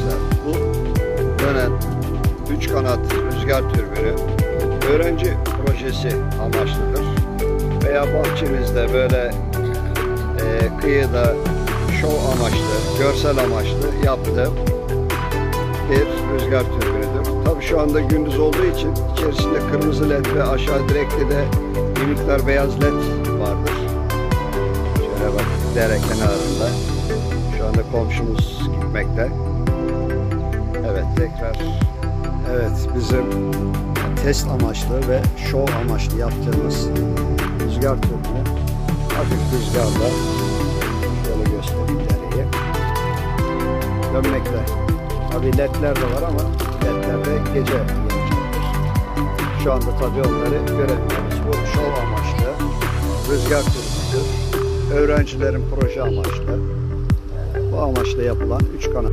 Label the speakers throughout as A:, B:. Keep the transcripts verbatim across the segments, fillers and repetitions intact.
A: arkadaşlar, bu dönen üç kanat rüzgar türbünü öğrenci projesi amaçlıdır. Veya bahçemizde böyle e, kıyıda şov amaçlı, görsel amaçlı yaptığım bir rüzgar türbünüdür. Tabii şu anda gündüz olduğu için içerisinde kırmızı led ve aşağı direkte de bir miktar beyaz led vardır. Şöyle bak, dere kenarında. Şu anda komşumuz gitmekte. Evet, tekrar. Evet, bizim test amaçlı ve şov amaçlı yaptığımız rüzgar türbünü hafif rüzgarla, şöyle göstereyim dereyi, dönmekte. Tabii ledler de var ama ledler de gece yanacaktır. Şu anda tabii onları göremiyoruz. Bu şov amaçlı rüzgar türbünüdür. Öğrencilerin proje amaçlı. Bu amaçla yapılan üç kanat.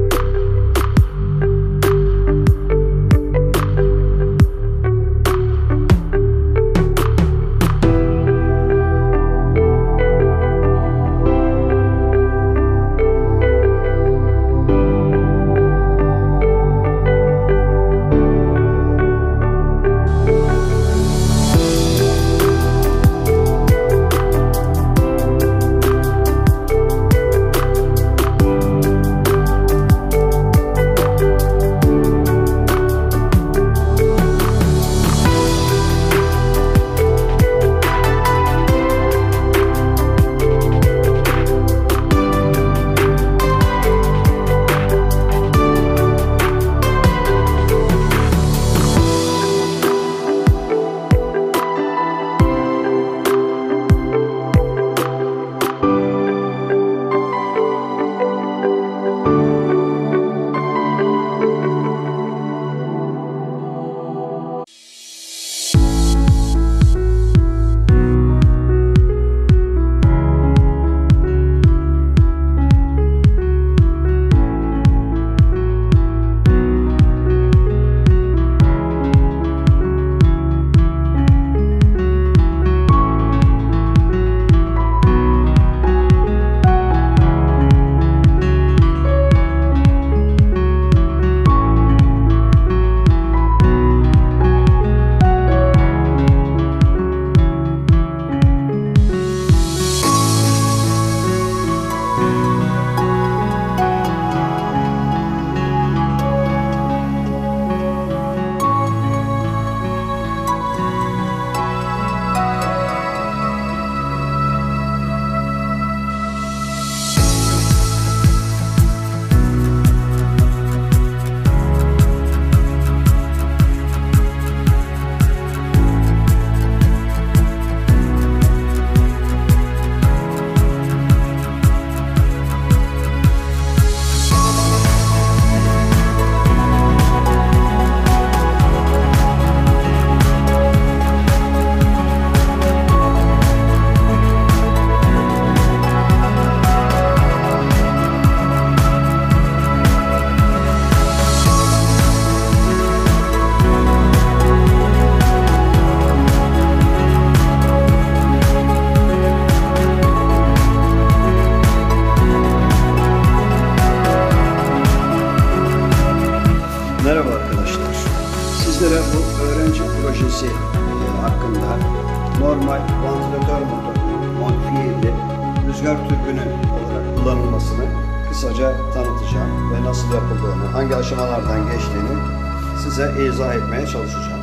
A: Merhaba arkadaşlar. Sizlere bu öğrenci projesi hakkında normal vantilatör motorunun modifiye rüzgar türbünü olarak kullanılmasını kısaca tanıtacağım ve nasıl yapıldığını, hangi aşamalardan geçtiğini size izah etmeye çalışacağım.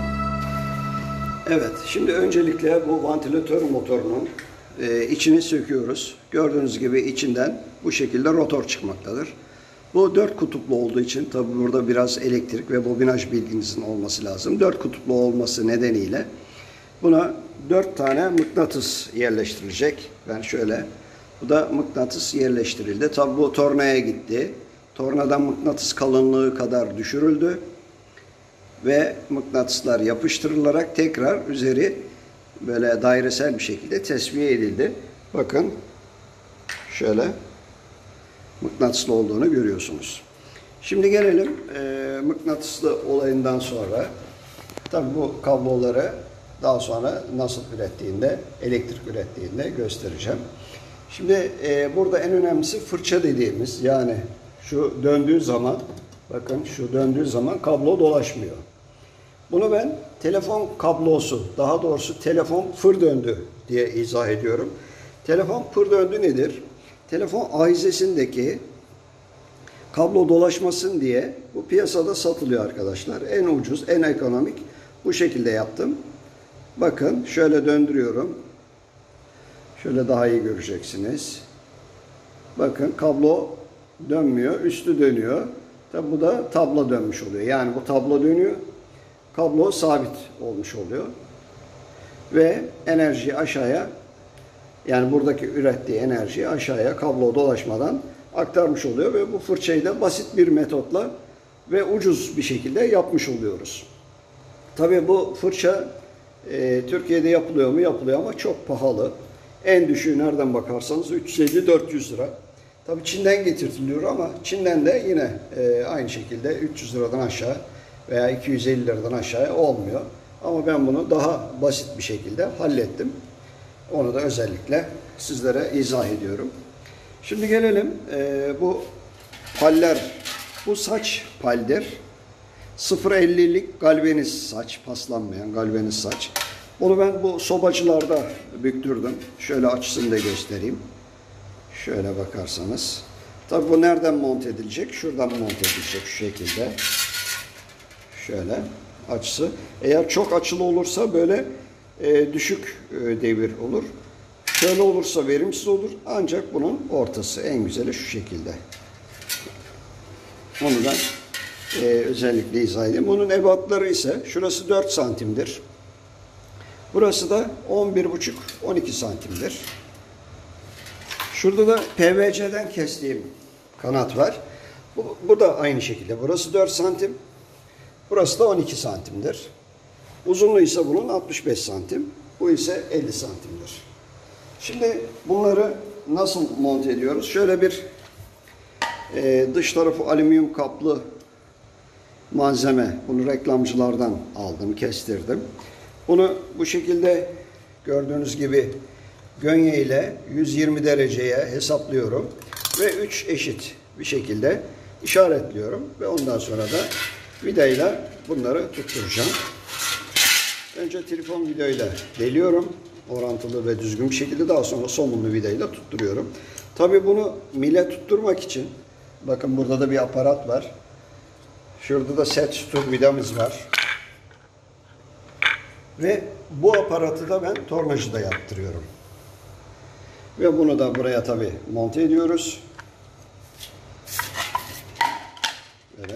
A: Evet, şimdi öncelikle bu vantilatör motorunun e, içini söküyoruz. Gördüğünüz gibi içinden bu şekilde rotor çıkmaktadır. Bu dört kutuplu olduğu için tabi burada biraz elektrik ve bobinaj bilginizin olması lazım. Dört kutuplu olması nedeniyle buna dört tane mıknatıs yerleştirilecek. Ben şöyle, bu da mıknatıs yerleştirildi. Tabi bu tornaya gitti. Tornadan mıknatıs kalınlığı kadar düşürüldü. Ve mıknatıslar yapıştırılarak tekrar üzeri böyle dairesel bir şekilde tesviye edildi. Bakın şöyle mıknatıslı olduğunu görüyorsunuz. Şimdi gelelim e, mıknatıslı olayından sonra. Tabi bu kabloları daha sonra nasıl ürettiğinde, elektrik ürettiğinde göstereceğim. Şimdi e, burada en önemlisi fırça dediğimiz, yani Şu döndüğü zaman, bakın şu döndüğü zaman kablo dolaşmıyor. Bunu ben telefon kablosu, daha doğrusu telefon fır döndü diye izah ediyorum. Telefon fır döndü nedir? Telefon ahizesindeki kablo dolaşmasın diye bu piyasada satılıyor arkadaşlar. En ucuz, en ekonomik bu şekilde yaptım. Bakın şöyle döndürüyorum. Şöyle daha iyi göreceksiniz. Bakın kablo dönmüyor, üstü dönüyor. Tabi bu da tablo dönmüş oluyor. Yani bu tablo dönüyor, kablo sabit olmuş oluyor. Ve enerjiyi aşağıya, yani buradaki ürettiği enerjiyi aşağıya kablo dolaşmadan aktarmış oluyor ve bu fırçayı da basit bir metotla ve ucuz bir şekilde yapmış oluyoruz. Tabii bu fırça e, Türkiye'de yapılıyor mu? Yapılıyor ama çok pahalı. En düşüğü nereden bakarsanız üç yüz elli dört yüz lira. Tabii Çin'den getirtiliyor ama Çin'den de yine e, aynı şekilde üç yüz liradan aşağı veya iki yüz elli liradan aşağı olmuyor. Ama ben bunu daha basit bir şekilde hallettim. Onu da özellikle sizlere izah ediyorum. Şimdi gelelim e, bu paller. Bu saç paldir. sıfır ellilik galvaniz saç, paslanmayan galvaniz saç. Bunu ben bu sobacılarda büktürdüm. Şöyle açısını da göstereyim. Şöyle bakarsanız. Tabii bu nereden monte edilecek? Şuradan monte edilecek şu şekilde. Şöyle açısı. Eğer çok açılı olursa böyle e, düşük e, devir olur. Şöyle olursa verimsiz olur. Ancak bunun ortası en güzeli şu şekilde. Onu da e, özellikle izah edeyim. Bunun ebatları ise şurası dört santimdir. Burası da on bir buçuk on iki santimdir. Şurada da P V C'den kestiğim kanat var. Bu, bu da aynı şekilde. Burası dört santim. Burası da on iki santimdir. Uzunluğu ise bunun altmış beş santim. Bu ise elli santimdir. Şimdi bunları nasıl monte ediyoruz? Şöyle bir e, dış tarafı alüminyum kaplı malzeme. Bunu reklamcılardan aldım, kestirdim. Bunu bu şekilde gördüğünüz gibi gönye ile yüz yirmi dereceye hesaplıyorum. Ve üç eşit bir şekilde işaretliyorum. Ve ondan sonra da vidayla bunları tutturacağım. Önce telefon vidayla deliyorum. Orantılı ve düzgün bir şekilde, daha sonra somunlu vidayla tutturuyorum. Tabii bunu mile tutturmak için bakın burada da bir aparat var. Şurada da set sütun vidamız var. Ve bu aparatı da ben tornacıda yaptırıyorum. Ve bunu da buraya tabii monte ediyoruz. Böyle.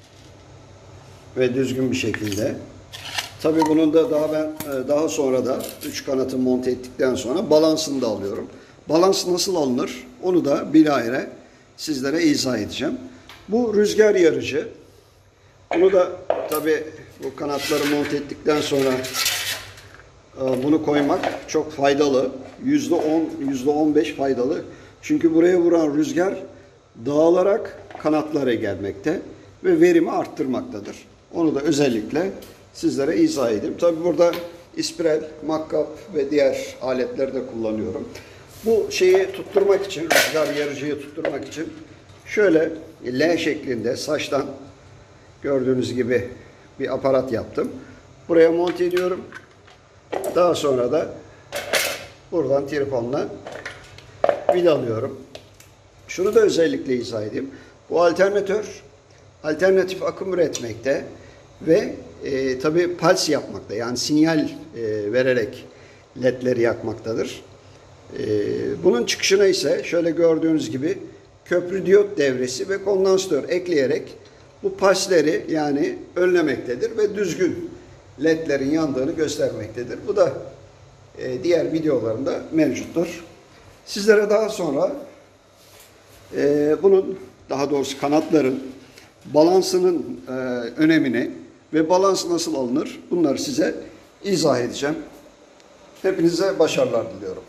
A: Ve düzgün bir şekilde. Tabii bunun da daha ben daha sonra da üç kanatı monte ettikten sonra balansını da alıyorum. Balans nasıl alınır? Onu da bilahare sizlere izah edeceğim. Bu rüzgar yarıcı. Bunu da tabii bu kanatları monte ettikten sonra bunu koymak çok faydalı. yüzde on, yüzde on beş faydalı. Çünkü buraya vuran rüzgar dağılarak kanatlara gelmekte ve verimi arttırmaktadır. Onu da özellikle sizlere izah edeyim. Tabi burada ispirel, makkap ve diğer aletleri de kullanıyorum. Bu şeyi tutturmak için, rüzgar yarıcıyı tutturmak için şöyle L şeklinde saçtan gördüğünüz gibi bir aparat yaptım. Buraya monte ediyorum. Daha sonra da buradan trifonla vidalıyorum. Şunu da özellikle izah edeyim. Bu alternatör alternatif akım üretmekte ve e, tabi pals yapmakta, yani sinyal e, vererek ledleri yakmaktadır. E, bunun çıkışına ise şöyle gördüğünüz gibi köprü diyot devresi ve kondansatör ekleyerek bu palsleri yani önlemektedir ve düzgün ledlerin yandığını göstermektedir. Bu da e, diğer videolarında mevcuttur. Sizlere daha sonra e, bunun, daha doğrusu kanatların balansının e, önemini ve balans nasıl alınır bunları size izah edeceğim. Hepinize başarılar diliyorum.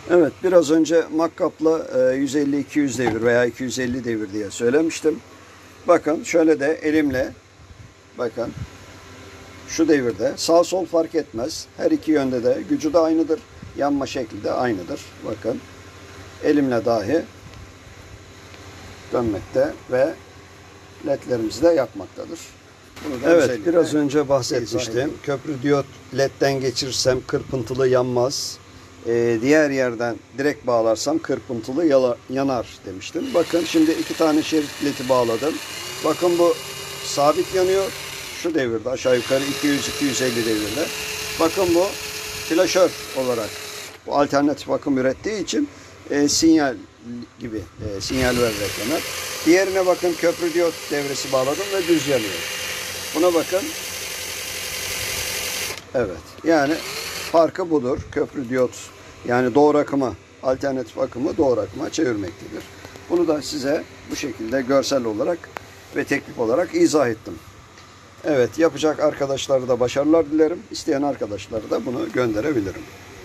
A: Evet, biraz önce makkapla yüz elli iki yüz devir veya iki yüz elli devir diye söylemiştim. Bakın şöyle de elimle, bakın şu devirde sağ sol fark etmez. Her iki yönde de gücü de aynıdır. Yanma şekli de aynıdır. Bakın elimle dahi dönmekte ve ledlerimizi de yakmaktadır. Bunu da evet, biraz önce bahsetmiştim. Köprü diyot ledden geçirsem kırpıntılı yanmaz. Ee, diğer yerden direkt bağlarsam kırpıntılı yala, yanar demiştim. Bakın şimdi iki tane şerit ledi bağladım. Bakın bu sabit yanıyor. Şu devirde aşağı yukarı iki yüz iki yüz elli devirde. Bakın bu flaşör olarak bu alternatif akım ürettiği için e, sinyal gibi e, sinyal vererek yanar. Diğerine bakın köprü diyot devresi bağladım ve düz yanıyor. Buna bakın. Evet. Yani farkı budur. Köprü diyot yani doğru akıma, alternatif akımı doğru akıma çevirmektedir. Bunu da size bu şekilde görsel olarak ve teknik olarak izah ettim. Evet, yapacak arkadaşlara da başarılar dilerim. İsteyen arkadaşlara da bunu gönderebilirim.